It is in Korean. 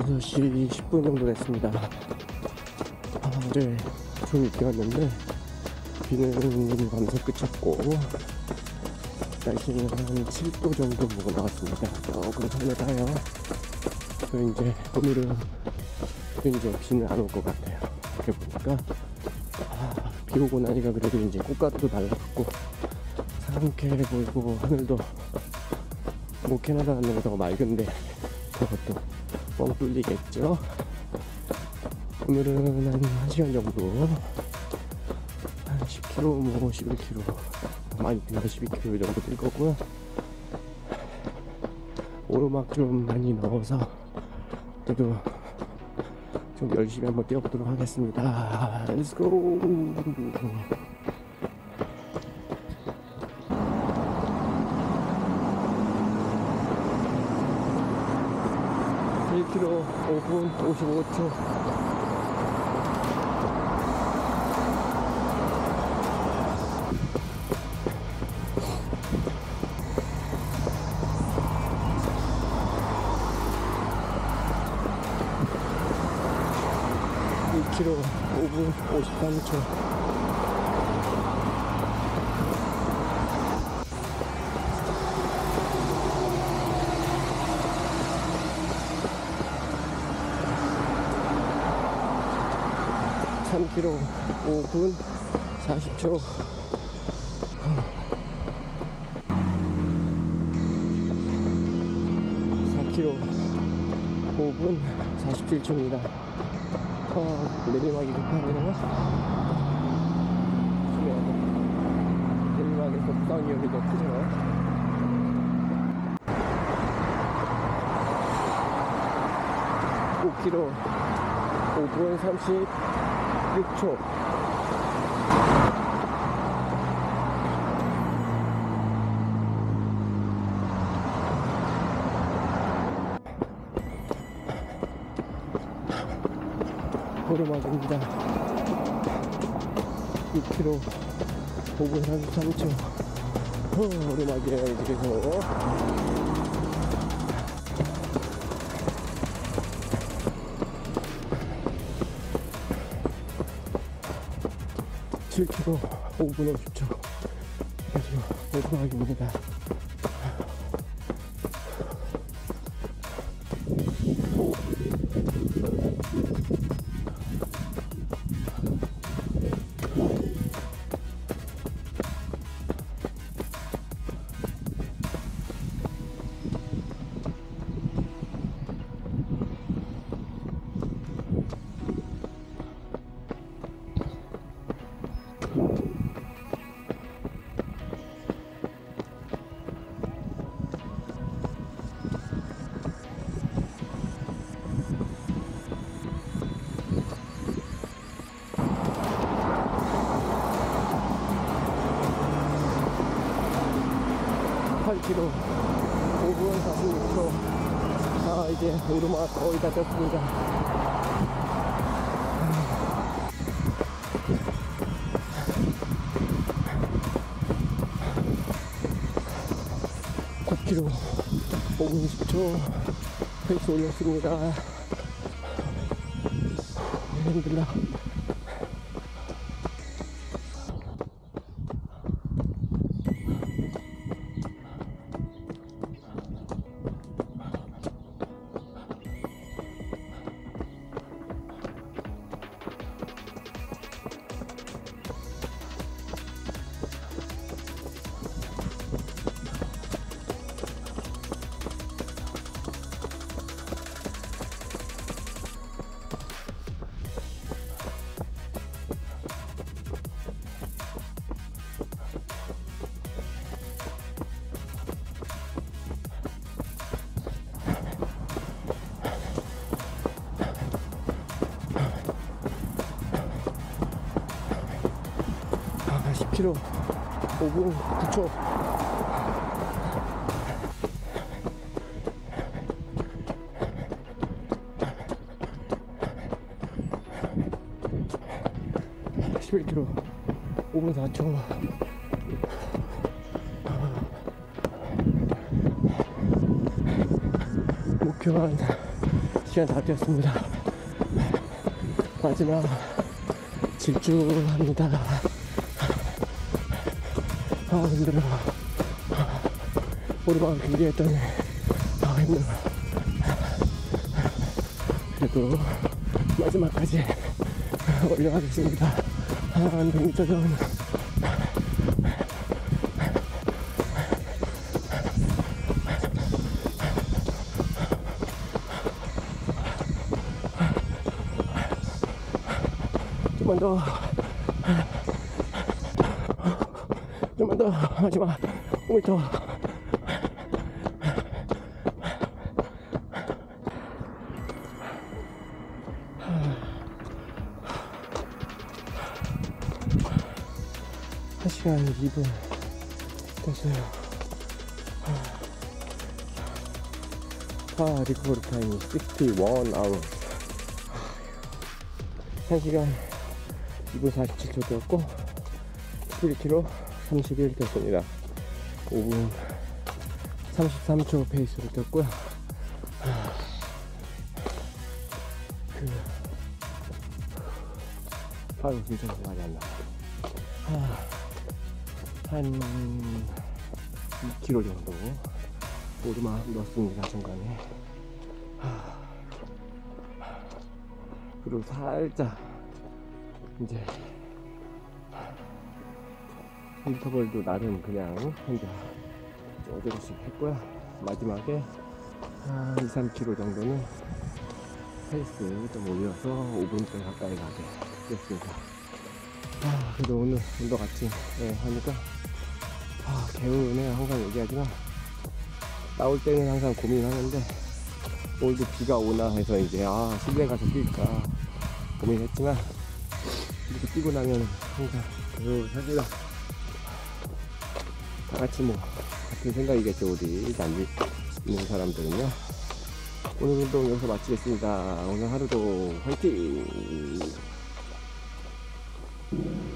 6시 10분 정도 됐습니다. 어제 좀 일찍 왔는데 비는 밤새 그쳤고 날씨는 한 7도 정도 보고 나왔습니다. 조금 서늘해요. 그래서 이제 오늘은 이제 비는 안 올 것 같아요. 이렇게 보니까 비 오고 나니까 그래도 이제 꽃가루도 날라갔고 상쾌해 보이고 하늘도 뭐 캐나다 하늘은 더 맑은데 그것도 뻥 뚫리겠죠. 오늘은 한 1시간 정도 한 10km 뭐 11km 많이 뛰면 12km 정도 뛸 거고요. 오르막 좀 많이 넣어서 그래도 좀 열심히 한번 뛰어보도록 하겠습니다. Let's go. 1km 5분 55초. km 5분 53초. 3km 5분 40초. 4km 5분 47초입니다. 내리막이 급하네요. 내리막에서 부상 위험이 더 크죠. (5km) 5분 36초. 오르막입니다. 6km 5분 43초. 오르막이에요. 그래서 7km 5분 50초. 그래서 오르막입니다. (8km) 5분 46초. 이제 오르막 거의 다 떴습니다. (9km) 5분 10초. 페이스 올렸습니다. 힘들다. (10km) 5분 9초. (11km) 5분 4초. 목표 한 1시간 다 뛰었습니다. 마지막 질주합니다. 힘들어. 오르막을 길게 했더니 힘들어. 그래도 마지막까지 올려가겠습니다. 한 100m 전. 좀만 더. 좀만 더. 마지막 5m. 한 시간 2분 됐어요. 리커버리 타임이 61hour. 1시간 2분 47초 되었고 11km 31 됐습니다. 5분 33초 페이스로 뛰었고요. 진짜 말이 안 나. 한 2km 정도 오르막 넣었습니다. 중간에. 그리고 살짝 이제 인터벌도 나름 그냥 혼자 쪼그씩 했고요. 마지막에 한 2-3km 정도는 페이스 좀 올려서 5분대 가까이 가게 됐습니다. 그래도 오늘 운동 같이 하니까 개운해요. 항상 얘기하지만 나올 때는 항상 고민하는데 오늘도 비가 오나 해서 이제 실내 가서 뛸까 고민했지만 이렇게 뛰고 나면 항상 사실 다 같이 뭐 같은 생각이겠죠. 우리 남미 있는 사람들은요. 오늘 운동 여기서 마치겠습니다. 오늘 하루도 화이팅!